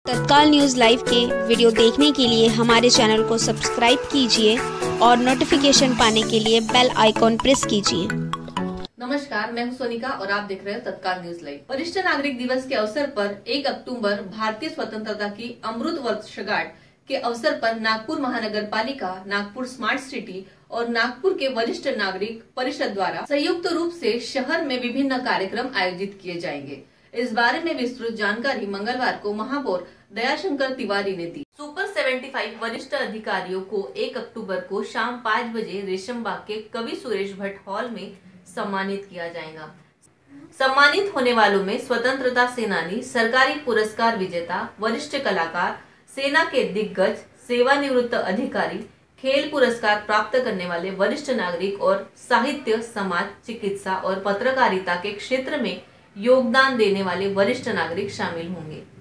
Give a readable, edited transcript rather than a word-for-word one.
तत्काल news live के video देखने के लिए हमारे चैनल को सब्सक्राइब कीजिए और नोटिफिकेशन पाने के लिए बेल आइकॉन प्रेस कीजिए। नमस्कार, मैं हूं सोनिका और आप देख रहे हैं तत्काल न्यूज लाइव। वरिष्ठ नागरिक दिवस के अवसर पर 1 अक्टूबर भारतीय स्वतंत्रता की अमृत वर्षगांठ के अवसर पर नागपुर महानगर पालिका, नागपुर स्मार्ट सिटी और नागपुर के वरिष्ठ नागरिक परिषद द्वारा संयुक्त रूप से शहर में विभिन्न कार्यक्रम आयोजित किए जाएंगे। इस बारे में विस्तृत जानकारी मंगलवार को महापौर दयाशंकर तिवारी ने दी। सुपर 75 वरिष्ठ अधिकारियों को 1 अक्टूबर को शाम 5 बजे रेशमबाग के कवि सुरेश भट्ट हॉल में सम्मानित किया जाएगा। सम्मानित होने वालों में स्वतंत्रता सेनानी, सरकारी पुरस्कार विजेता, वरिष्ठ कलाकार, सेना के दिग्गज, सेवानिवृत्त अधिकारी, खेल पुरस्कार प्राप्त करने वाले वरिष्ठ नागरिक और साहित्य, समाज, चिकित्सा और पत्रकारिता के क्षेत्र में योगदान देने वाले वरिष्ठ नागरिक शामिल होंगे।